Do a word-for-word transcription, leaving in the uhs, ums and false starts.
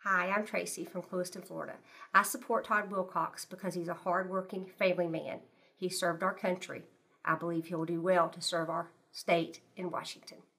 Hi, I'm Tracy from Clewiston, Florida. I support Todd Wilcox because he's a hard-working family man. He served our country. I believe he'll do well to serve our state in Washington.